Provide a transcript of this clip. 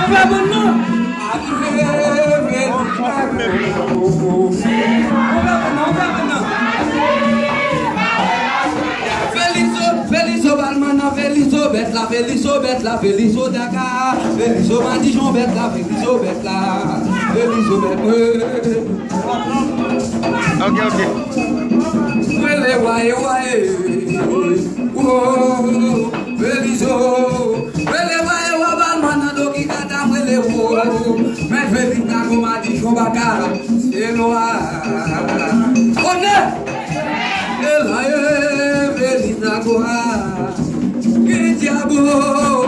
Felizo Dakar, Felizo Madijon Betla, Felizo Betla, Felizo Betla. Ok. Wele wae wae, oh, Felizo, wele wae wabal manado ki kata wele wo, me Feliza ko Madijon Bakara, c'est noir. Onne, elaye Feliza ko ha, que diabo.